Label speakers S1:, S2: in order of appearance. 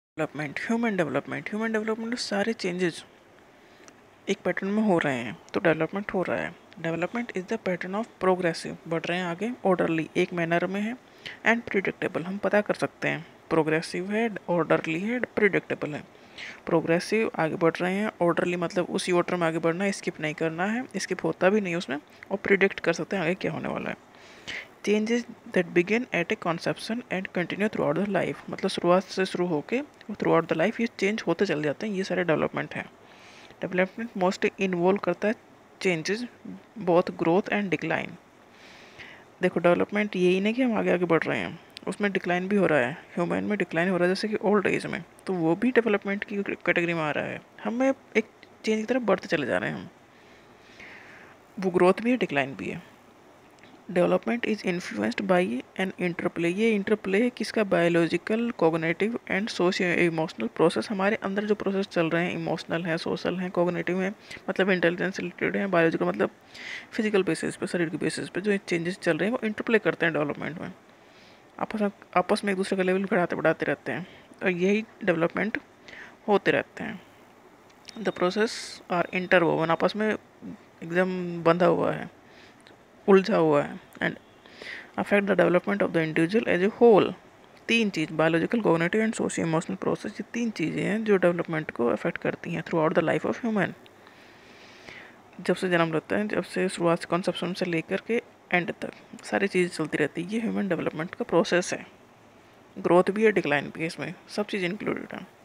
S1: Human development सारे changes एक pattern में हो रहे हैं, तो डेवलपमेंट हो रहा है। Development is the pattern of progressive, बढ़ रहे हैं आगे, ऑर्डरली, एक मैनर में है, एंड प्रिडिक्टेबल, हम पता कर सकते हैं। प्रोग्रेसिव है, ऑर्डरली है, प्रिडिक्टेबल है। प्रोग्रेसिव आगे बढ़ रहे हैं, ऑर्डरली मतलब उसी ऑर्डर में आगे बढ़ना है, स्किप नहीं करना है, स्किप होता भी नहीं उसमें, और प्रिडिक्ट कर सकते हैं आगे क्या होने वाला है। Changes that begin at a conception and continue throughout the life, मतलब शुरुआत से शुरू होकर थ्रू आउट द लाइफ ये चेंज होते चले जाते हैं, ये सारे डेवलपमेंट हैं। डेवलपमेंट मोस्टली इन्वॉल्व करता है changes, both growth and decline. देखो डेवलपमेंट यही नहीं कि हम आगे आगे बढ़ रहे हैं, उसमें डिक्लाइन भी हो रहा है। ह्यूमन में डिक्लाइन हो रहा है, जैसे कि ओल्ड एज में, तो वो भी डेवलपमेंट की कैटेगरी में आ रहा है। हमें एक चेंज की तरफ बढ़ते चले जा रहे हैं हम, वो ग्रोथ भी है, डिक्लाइन भी है। Development is influenced by an interplay, ये इंटरप्ले किसका, biological, cognitive and socio emotional process. हमारे अंदर जो प्रोसेस चल रहे हैं, इमोशनल हैं, सोशल हैं, कॉग्निटिव हैं, मतलब इंटेलिजेंस रिलेटेड हैं, बायोलॉजिकल मतलब फिजिकल बेसिस पे, शरीर के बेसिस पे जो चेंजेस चल रहे हैं वो इंटरप्ले करते हैं डेवलपमेंट में, आपस में एक दूसरे का लेवल बढ़ाते रहते हैं, और यही डेवलपमेंट होते रहते हैं। द प्रोसेस आर इंटरवोवन, आपस में एकदम बंधा हुआ है, उलझा हुआ है, and affect the development of the individual as a whole. तीन चीज़, biological, cognitive and socio emotional process, ये तीन चीज़ें हैं जो डेवलपमेंट को अफेक्ट करती हैं throughout the life of human. जब से जन्म लेता है, जब से शुरुआत कॉन्सेप्शन से लेकर के एंड तक सारी चीज़ें चलती रहती है, ये ह्यूमन डेवलपमेंट का प्रोसेस है। ग्रोथ भी है, डिक्लाइन भी है, इसमें सब चीज़ इंक्लूडेड है।